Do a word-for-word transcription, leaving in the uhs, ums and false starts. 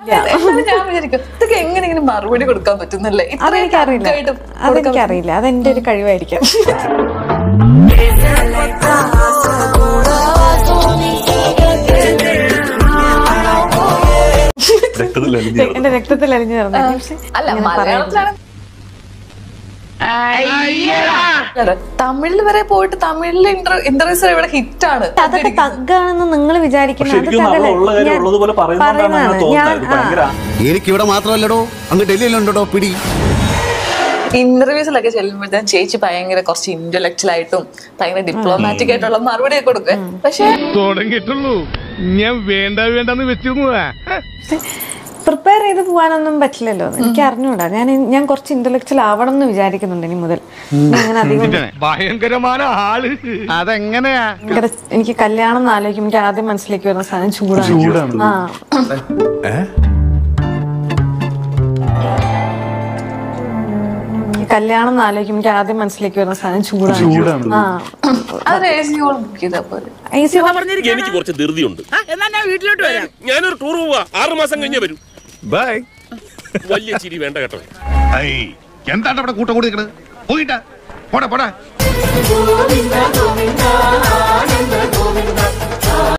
ഞാൻ വിചാരിക്കും ഇതൊക്കെ എങ്ങനെയെങ്കിലും മറുപടി കൊടുക്കാൻ പറ്റുന്നല്ലേ? അതെനിക്കറിയില്ല അതെനിക്കറിയില്ല അതെന്റെ ഒരു കഴിവായിരിക്കാം. എന്റെ രക്തത്തിൽ അലിഞ്ഞു ചേർന്ന അല്ല മലയാളത്തിലാണ്. തമിഴിൽ വരെ പോയിട്ട് തമിഴിലെ ഇന്റർവ്യൂസ് ഇവിടെ ഹിറ്റാണ്. അതൊക്കെ തഗ്ഗാണെന്ന് നിങ്ങൾ വിചാരിക്കുന്നത് എനിക്കിവിടെ മാത്രമല്ലടോ അങ്ങ് ഡൽഹിയിലുണ്ടോ പിടി. ഇന്റർവ്യൂസിലൊക്കെ ചെല്ലുമ്പോഴത്തേക്കും ചേച്ചി ഭയങ്കര കുറച്ച് ഇന്റലക്ച്വൽ ആയിട്ടും ഭയങ്കര ഡിപ്ലോമാറ്റിക് ആയിട്ടുള്ള മറുപടി കൊടുക്കുക. പക്ഷെ തുടങ്ങിയിട്ടുള്ളൂ ഞാൻ വേണ്ട വേണ്ടെന്ന് വെച്ചിരുന്നതാ. പ്രിപ്പയർ ചെയ്ത് പോകാനൊന്നും പറ്റില്ലല്ലോ. എനിക്ക് അറിഞ്ഞൂടാ. ഞാൻ ഞാൻ കുറച്ച് ഇന്റലക്ച്വൽ ആവണം എന്ന് വിചാരിക്കുന്നുണ്ട് ഇനി മുതൽ. അങ്ങനെ അധികം ഭയങ്കരമായ ആള് അതെങ്ങനെയാ എനിക്ക് കല്യാണം എന്ന് ആലോചിക്കും എനിക്ക് ആദ്യം മനസ്സിലേക്ക് വരുന്ന സാധനം ചൂടാണ്. ആ കല്യാണം എന്ന് ആലോചിക്കും എനിക്ക് ആദ്യം മനസ്സിലേക്ക് വരുന്ന സാധനം ചൂടാണ്. ആ എനിക്ക് കുറച്ച് ധൃതിയുണ്ട്. വീട്ടിലോട്ട് വരാം. ഞാനൊരു ടൂർ പോവാ. ആറു മാസം കഴിഞ്ഞേ വരൂ. ബൈ. വലിയ ചിരി വേണ്ട കേട്ടോ. എന്താണ് അവിടെ കൂട്ടം കൂടി നിൽക്കണത്? പോയിട്ടാ പോടാ പോടാ.